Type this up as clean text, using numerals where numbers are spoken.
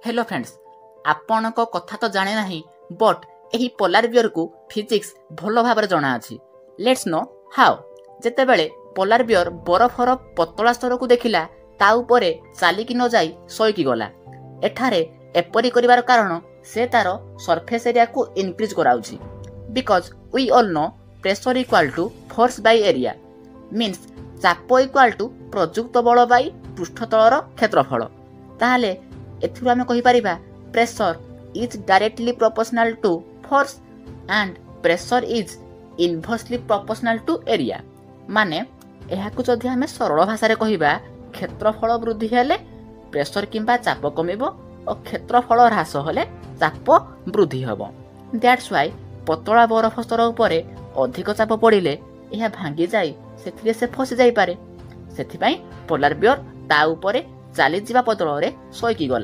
Hello friends, आपण को कथा तो जाने नहीं बट एही पोलार बियर को फिजिक्स भलो भाबरे जणा अछि। Let's know how. जेते बेले पोलार बियर बरफर पतला स्तर को देखिला ता उपरे चाली कि न जाई सोईकी गला। एठारे एपरी करिवार कारण से तार सरफेस एरिया को इंक्रीज कराउछि because we all know pressure equal to force by area means चाप इक्वल टू प्रयुक्त बल बाय पृष्ठतलर क्षेत्रफल। ताहाले एथिरु आमे कहि परिबा pressure is directly proportional to force and pressure is inversely proportional to area. माने एहाकु जदि आमे सरल भाषा रे कहिबा क्षेत्रफल वृद्धि हेले प्रेशर किंबा चाप कमिबो और क्षेत्रफल ह्रास हेले चाप वृद्धि हेबो। दैट्स व्हाई पतला बरफ स्तर उपरे अधिक चाप पड़िले यह भांगी जाई सेथिरे से फसी जाई पारे। सेथिपाई पोलार बियर ता उपरे चाली जिबा बदଳରେ सोईकी गला।